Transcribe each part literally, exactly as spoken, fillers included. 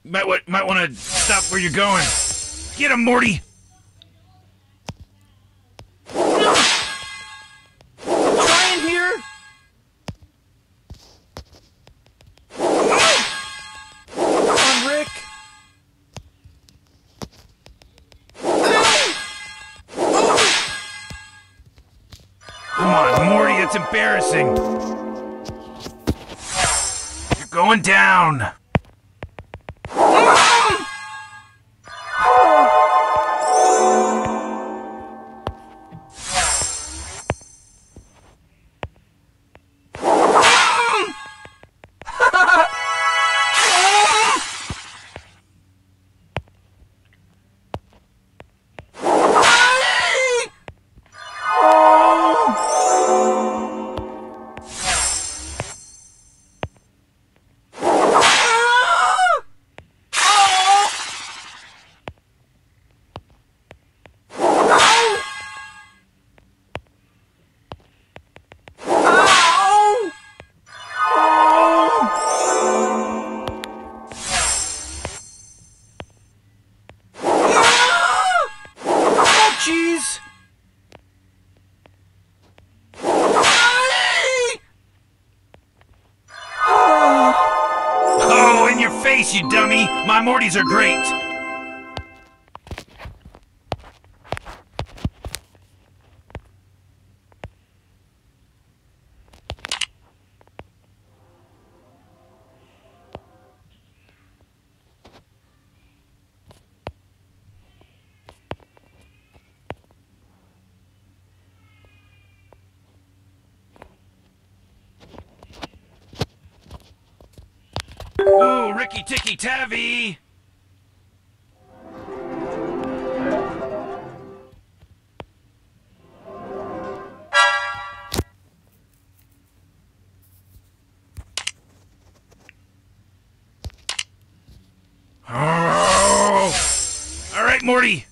might what might want to stop where you're going. Get him, Morty. Trying here. Come on, Rick. Come on, Morty. That's embarrassing. You're going down. You dummy! My Mortys are great! Ooh, Ricky Ticky Tavi! Oh! All right, Morty.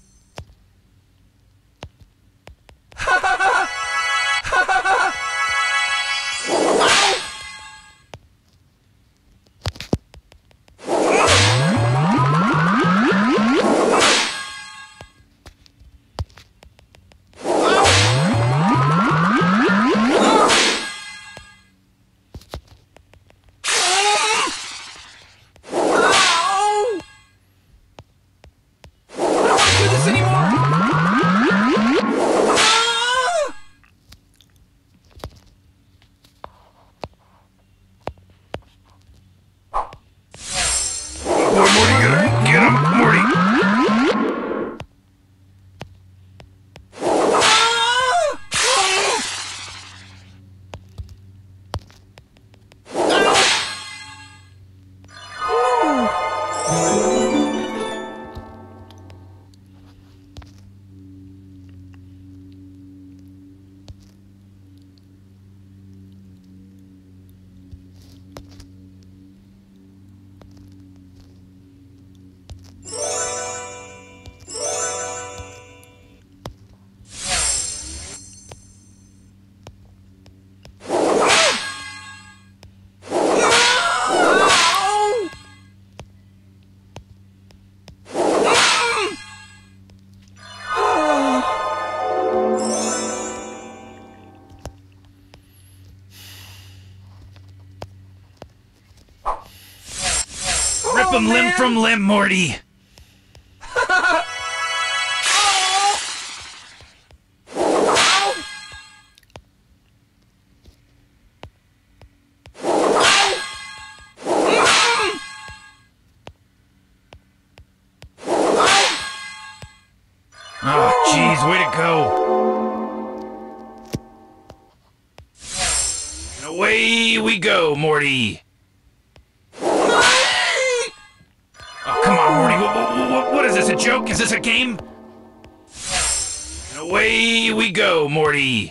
Rip him limb from limb, Morty! Oh, jeez, way to go! And away we go, Morty! Oh, come on, Morty, what, what, what is this, a joke? Is this a game? And away we go, Morty!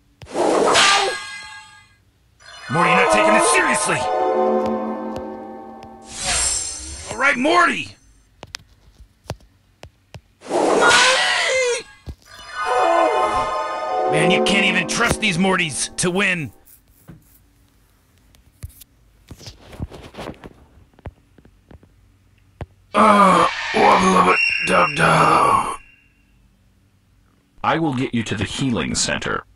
Morty, you're not taking this seriously! Alright, Morty! Man, you can't even trust these Mortys to win. Uh, wubba dub dub. I will get you to the healing center.